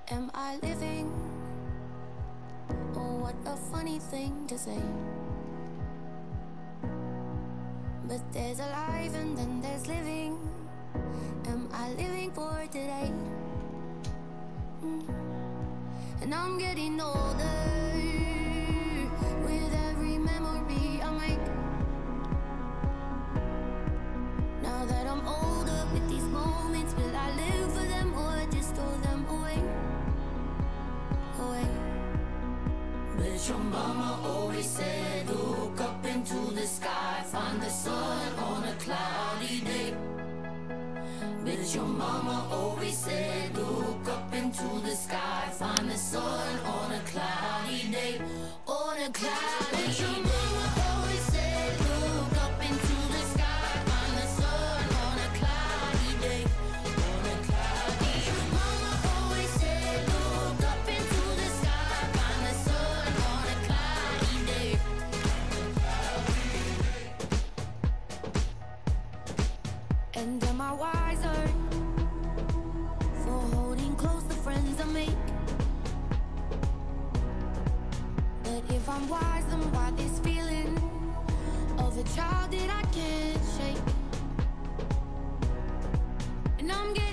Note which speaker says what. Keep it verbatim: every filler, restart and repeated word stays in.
Speaker 1: Am I living? Oh, what a funny thing to say. But there's alive and then there's living. Am I living for today? Mm. And I'm getting older with every memory I make. Now that I'm older with these moments, will I live for them or just throw them away? Away. But your mama always said, look up into the sky, find the sun on a cloudy day. But your mama always said, look up into the sky, find the sun on a cloudy day. On a cloudy day. But your mama always said, look up into the sky, find the sun on a cloudy day. On a cloudy day. Your mama always said, look up into the sky, find the sun on a cloudy day. And am I wiser for holding close the friends I make? But if I'm wise, then why this feeling of a child that I can't shake? And I'm getting